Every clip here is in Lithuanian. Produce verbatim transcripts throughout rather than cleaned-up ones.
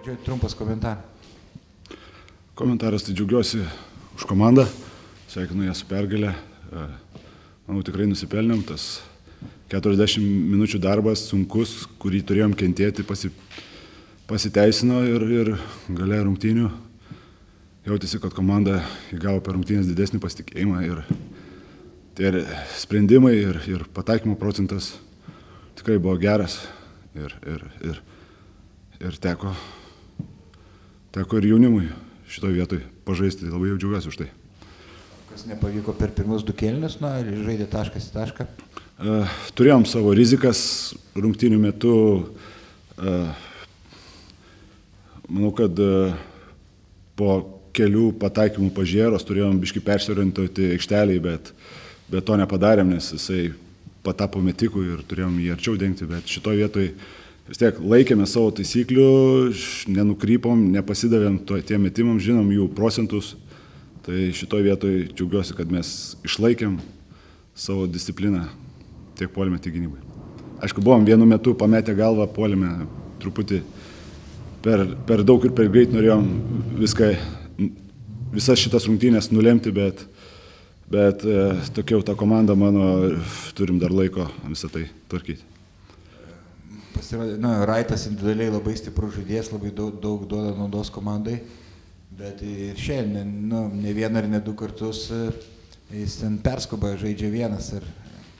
Pradžioj trumpas komentaras. Komentaras, tai džiaugiuosi už komandą, sveikinu ją su pergalė. Manau, tikrai nusipelnėm, tas keturiasdešimt minučių darbas sunkus, kurį turėjom kentėti, pasi, pasiteisino ir, ir gale rungtynių jautėsi, kad komanda įgavo per rungtynės didesnį pasitikėjimą ir tie sprendimai ir, ir pataikymo procentas tikrai buvo geras ir, ir, ir, ir teko, teko ir jaunimui šitoje vietoje pažaisti, labai jau džiaugiuosi už tai. Kas nepavyko per pirmus du kėlinius, na, ir žaidė taškas į tašką? Uh, turėjom savo rizikas rungtynių metu. Uh, manau, kad uh, po kelių pataikymų pažėros turėjom biškį persiorientuoti aikšteliai, bet, bet to nepadarėm, nes jisai patapo metikų ir turėjom jį arčiau dengti, bet šitoje vietoje vis tiek laikėme savo taisyklių, nenukrypom, nepasidavėm tiem metimam, žinom jų procentus. Tai šitoje vietoje džiaugiuosi, kad mes išlaikėm savo discipliną tiek puolime, tiek gynybai. Aišku, buvom vienu metu pametę galvą, puolime truputį per, per daug ir per greit norėjom viską, visas šitas rungtynės nulemti, bet, bet tokia jau ta komanda mano, turim dar laiko visą tai tvarkyti. Pasirodė, na, Raitas individualiai labai stiprus žaidėjas, labai daug, daug duoda naudos komandai, bet ir šiandien, nu, ne vieną ar ne du kartus jis ten perskuba, žaidžia vienas. Ir...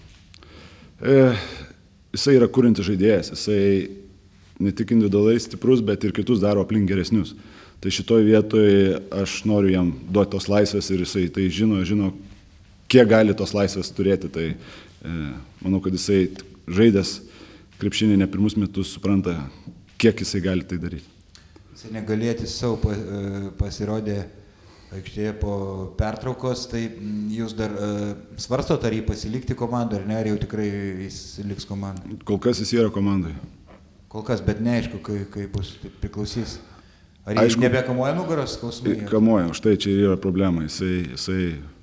E, jisai yra kuriantis žaidėjas, jisai ne tik individualiai stiprus, bet ir kitus daro aplink geresnius. Tai šitoje vietoje aš noriu jam duoti tos laisvės ir jisai tai žino, žino, kiek gali tos laisvės turėti. Tai e, manau, kad jisai žaidęs krepšinį ne pirmus metus supranta, kiek jisai gali tai daryti. Jisai negalėti savo pasirodė aikštėje po pertraukos, tai jūs dar svarstot, ar jį pasilikti komandą, ar ne, ar jau tikrai jis liks komandai? Kol kas jis yra komandai. Kol kas, bet neaišku, kai, kai bus, priklausys. Ar jis nebekamuoja nugaros skausmai? Kamuoja, už tai čia yra problema. Jisai, jisai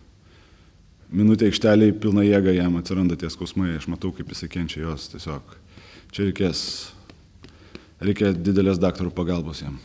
minutė aikšteliai pilna jėga jam atsiranda tie skausmai, aš matau, kaip jisai kenčia jos tiesiog. Čia reikės, reikia didelės daktarų pagalbos jam.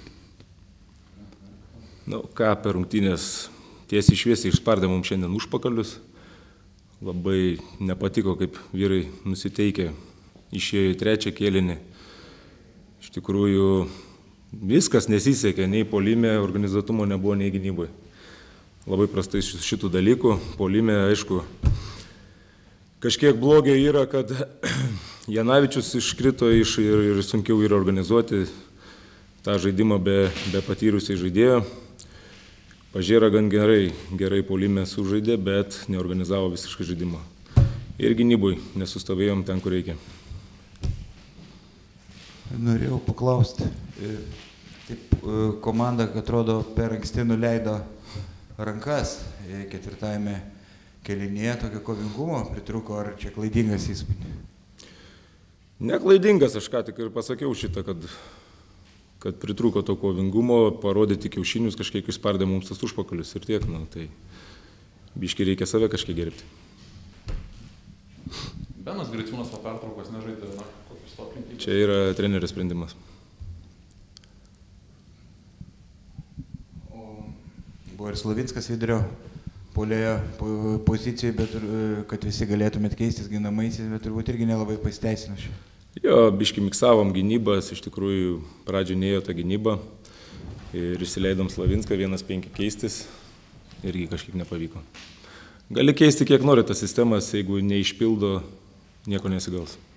Nu, ką per rungtynės tiesiai šviesiai išspardė mums šiandien užpakalius. Labai nepatiko, kaip vyrai nusiteikė, išėjo į trečią kėlinį. Iš tikrųjų, viskas nesisekė, nei puolime, organizuotumo nebuvo, nei gynyboje. Labai prastai šitų dalykų. Puolime, aišku, kažkiek blogio yra, kad Janavičius iškrito iš ir, ir sunkiau yra organizuoti tą žaidimą be, be patyrusiai žaidėjo. Pažėra gan gerai, gerai puolime sužaidė, bet neorganizavo visiškai žaidimą. Ir gynybui nesustovėjom ten, kur reikia. Norėjau paklausti. Taip, komanda, atrodo, per anksti nuleido rankas ketvirtajame kėlinyje, tokio kovingumo pritrūko, ar čia klaidingas įspūdis? Neklaidingas, aš ką tik ir pasakiau šitą, kad, kad pritrūko to kovingumo, parodyti kiaušinius, kažkiek išspardė mums tas užpakalius ir tiek, nu, tai biškai reikia save kažkiek gerbti. Benas Griciūnas po pertraukos nežaidė, na, kokius to aplinkybės? Čia yra trenerio sprendimas. O buvo ir Slavinskas vidurio puolėjo pozicijoje, bet kad visi galėtumėt keistis ginamaisiais, bet turbūt irgi nelabai pasiteisino šio. Jo, biškai miksavom gynybas, iš tikrųjų pradžio neėjo tą gynybą ir išsileidom Slavinską, vienas penki keistis, irgi kažkiek nepavyko. Gali keisti kiek nori tas sistemas, jeigu neišpildo, nieko nesigaus.